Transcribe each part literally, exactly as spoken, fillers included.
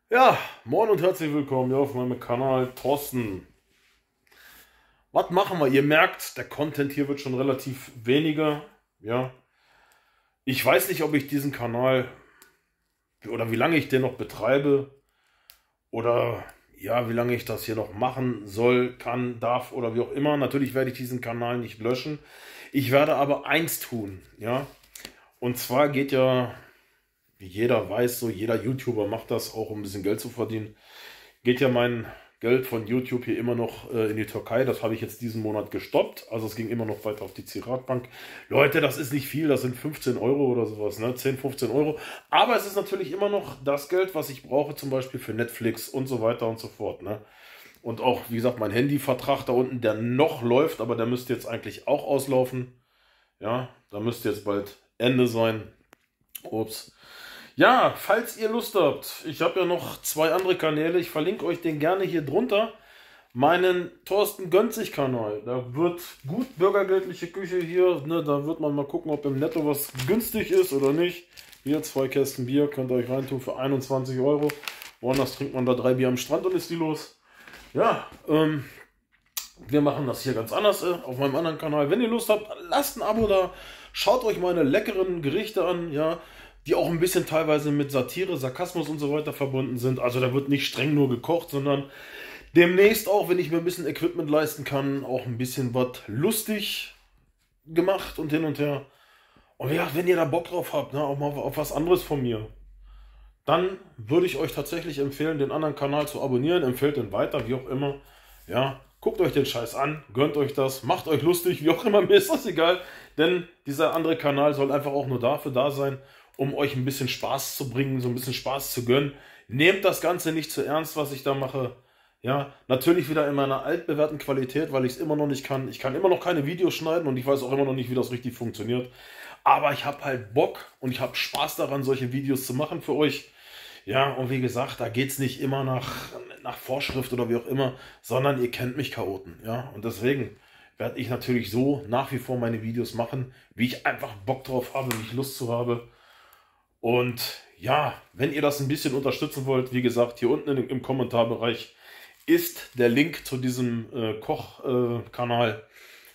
Ja, moin und herzlich willkommen hier auf meinem Kanal Thorsten. Was machen wir? Ihr merkt, der Content hier wird schon relativ weniger. Ja, ich weiß nicht, ob ich diesen Kanal oder wie lange ich den noch betreibe oder ja, wie lange ich das hier noch machen soll, kann, darf oder wie auch immer. Natürlich werde ich diesen Kanal nicht löschen. Ich werde aber eins tun, ja. Und zwar geht ja, wie jeder weiß, so jeder YouTuber macht das auch, um ein bisschen Geld zu verdienen. Geht ja mein Geld von YouTube hier immer noch äh, in die Türkei. Das habe ich jetzt diesen Monat gestoppt. Also es ging immer noch weiter auf die Ziratbank. Leute, das ist nicht viel. Das sind fünfzehn Euro oder sowas, ne? zehn, fünfzehn Euro. Aber es ist natürlich immer noch das Geld, was ich brauche, zum Beispiel für Netflix und so weiter und so fort, ne? Und auch, wie gesagt, mein Handyvertrag da unten, der noch läuft, aber der müsste jetzt eigentlich auch auslaufen. Ja, da müsste jetzt bald Ende sein. Ups. Ja, falls ihr Lust habt, ich habe ja noch zwei andere Kanäle, ich verlinke euch den gerne hier drunter. Meinen Thorsten Gönnt sich Kanal, da wird gut bürgergeldliche Küche hier, ne, da wird man mal gucken, ob im Netto was günstig ist oder nicht. Hier zwei Kästen Bier, könnt ihr euch reintun für einundzwanzig Euro. Woanders trinkt man da drei Bier am Strand und ist die los. Ja, ähm, wir machen das hier ganz anders äh, auf meinem anderen Kanal. Wenn ihr Lust habt, lasst ein Abo da, schaut euch meine leckeren Gerichte an, ja, die auch ein bisschen teilweise mit Satire, Sarkasmus und so weiter verbunden sind. Also da wird nicht streng nur gekocht, sondern demnächst auch, wenn ich mir ein bisschen Equipment leisten kann, auch ein bisschen was lustig gemacht und hin und her. Und ja, wenn ihr da Bock drauf habt, ne, auch mal auf was anderes von mir, dann würde ich euch tatsächlich empfehlen, den anderen Kanal zu abonnieren. Empfehlt den weiter, wie auch immer. Ja, guckt euch den Scheiß an, gönnt euch das, macht euch lustig, wie auch immer, mir ist das egal. Denn dieser andere Kanal soll einfach auch nur dafür da sein, um euch ein bisschen Spaß zu bringen, so ein bisschen Spaß zu gönnen. Nehmt das Ganze nicht zu ernst, was ich da mache. Ja, natürlich wieder in meiner altbewährten Qualität, weil ich es immer noch nicht kann. Ich kann immer noch keine Videos schneiden und ich weiß auch immer noch nicht, wie das richtig funktioniert. Aber ich habe halt Bock und ich habe Spaß daran, solche Videos zu machen für euch. Ja, und wie gesagt, da geht es nicht immer nach, nach Vorschrift oder wie auch immer, sondern ihr kennt mich Chaoten. Ja, und deswegen werde ich natürlich so nach wie vor meine Videos machen, wie ich einfach Bock drauf habe, wie ich Lust zu habe. Und ja, wenn ihr das ein bisschen unterstützen wollt, wie gesagt, hier unten im, im Kommentarbereich ist der Link zu diesem äh, Kochkanal. Äh,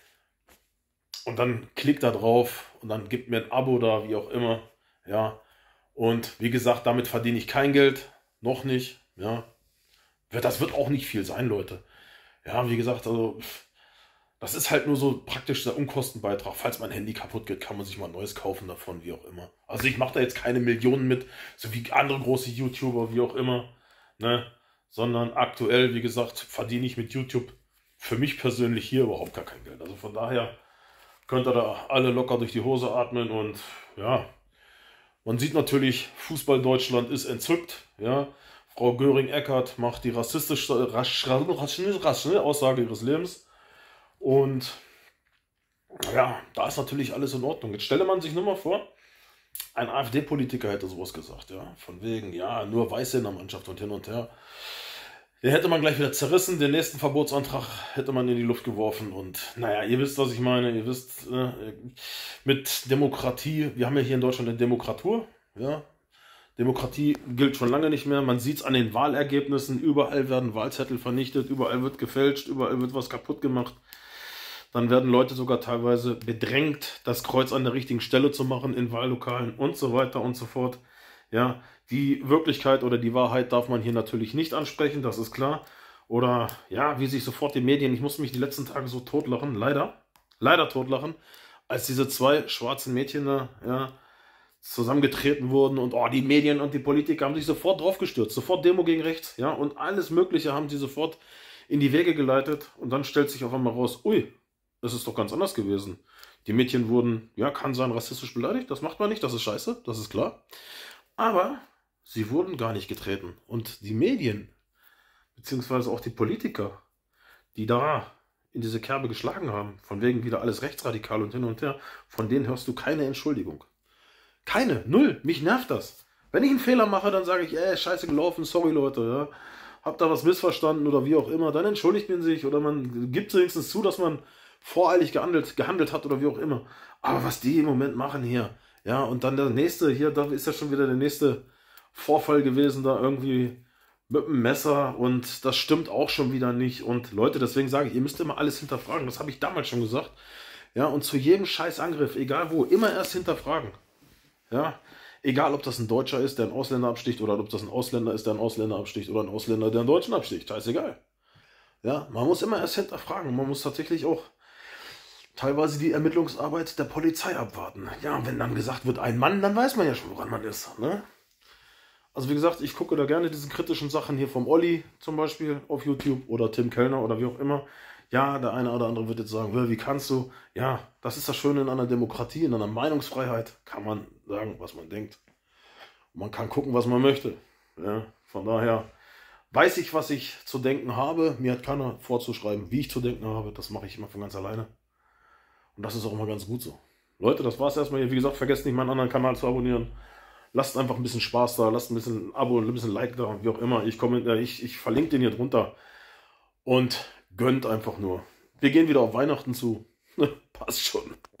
und dann klickt da drauf und dann gebt mir ein Abo da, wie auch immer. Ja, und wie gesagt, damit verdiene ich kein Geld. Noch nicht. Ja, das wird auch nicht viel sein, Leute. Ja, wie gesagt, also das ist halt nur so praktisch der Unkostenbeitrag. Falls mein Handy kaputt geht, kann man sich mal ein neues kaufen davon, wie auch immer. Also ich mache da jetzt keine Millionen mit, so wie andere große YouTuber, wie auch immer. Ne? Sondern aktuell, wie gesagt, verdiene ich mit YouTube für mich persönlich hier überhaupt gar kein Geld. Also von daher könnt ihr da alle locker durch die Hose atmen. Und ja, man sieht natürlich, Fußball Deutschland ist entzückt. Ja? Frau Göring-Eckardt macht die rassistische rasch, rasch, rasch, Aussage ihres Lebens. Und ja, da ist natürlich alles in Ordnung. Jetzt stelle man sich nur mal vor, ein AfD-Politiker hätte sowas gesagt, ja, von wegen, ja, nur Weiße in der Mannschaft und hin und her. Den hätte man gleich wieder zerrissen, den nächsten Verbotsantrag hätte man in die Luft geworfen und naja, ihr wisst, was ich meine, ihr wisst, äh, mit Demokratie, wir haben ja hier in Deutschland eine Demokratur, ja, Demokratie gilt schon lange nicht mehr, man sieht es an den Wahlergebnissen, überall werden Wahlzettel vernichtet, überall wird gefälscht, überall wird was kaputt gemacht. Dann werden Leute sogar teilweise bedrängt, das Kreuz an der richtigen Stelle zu machen in Wahllokalen und so weiter und so fort. Ja, die Wirklichkeit oder die Wahrheit darf man hier natürlich nicht ansprechen, das ist klar. Oder ja, wie sich sofort die Medien, ich musste mich die letzten Tage so totlachen, leider, leider totlachen, als diese zwei schwarzen Mädchen da, ja, zusammengetreten wurden und oh, die Medien und die Politiker haben sich sofort draufgestürzt, sofort Demo gegen rechts, ja, und alles Mögliche haben sie sofort in die Wege geleitet und dann stellt sich auf einmal raus, ui, das ist doch ganz anders gewesen. Die Mädchen wurden, ja, kann sein, rassistisch beleidigt. Das macht man nicht, das ist scheiße, das ist klar. Aber sie wurden gar nicht getreten. Und die Medien, beziehungsweise auch die Politiker, die da in diese Kerbe geschlagen haben, von wegen wieder alles rechtsradikal und hin und her, von denen hörst du keine Entschuldigung. Keine, null, mich nervt das. Wenn ich einen Fehler mache, dann sage ich, ey, scheiße gelaufen, sorry Leute, ja. Habt da was missverstanden oder wie auch immer, dann entschuldigt man sich oder man gibt wenigstens zu, dass man voreilig gehandelt, gehandelt hat oder wie auch immer. Aber was die im Moment machen hier, ja, und dann der nächste, hier, da ist ja schon wieder der nächste Vorfall gewesen, da irgendwie mit einem Messer und das stimmt auch schon wieder nicht. Und Leute, deswegen sage ich, ihr müsst immer alles hinterfragen. Das habe ich damals schon gesagt. Ja, und zu jedem Scheißangriff, egal wo, immer erst hinterfragen. Ja, egal ob das ein Deutscher ist, der einen Ausländer absticht, oder ob das ein Ausländer ist, der einen Ausländer absticht, oder ein Ausländer, der einen Deutschen absticht. Scheißegal. Ja, man muss immer erst hinterfragen. Man muss tatsächlich auch teilweise die Ermittlungsarbeit der Polizei abwarten. Ja, wenn dann gesagt wird, ein Mann, dann weiß man ja schon, woran man ist. Ne? Also wie gesagt, ich gucke da gerne diese kritischen Sachen hier vom Olli zum Beispiel auf YouTube oder Tim Kellner oder wie auch immer. Ja, der eine oder andere wird jetzt sagen, wie kannst du? Ja, das ist das Schöne in einer Demokratie, in einer Meinungsfreiheit kann man sagen, was man denkt. Und man kann gucken, was man möchte. Ja, von daher weiß ich, was ich zu denken habe. Mir hat keiner vorzuschreiben, wie ich zu denken habe. Das mache ich immer von ganz alleine. Und das ist auch immer ganz gut so. Leute, das war's erstmal hier. Wie gesagt, vergesst nicht, meinen anderen Kanal zu abonnieren. Lasst einfach ein bisschen Spaß da, lasst ein bisschen Abo, ein bisschen Like da, wie auch immer. Ich, komme, ich, ich verlinke den hier drunter. Und gönnt einfach nur. Wir gehen wieder auf Weihnachten zu. Passt schon.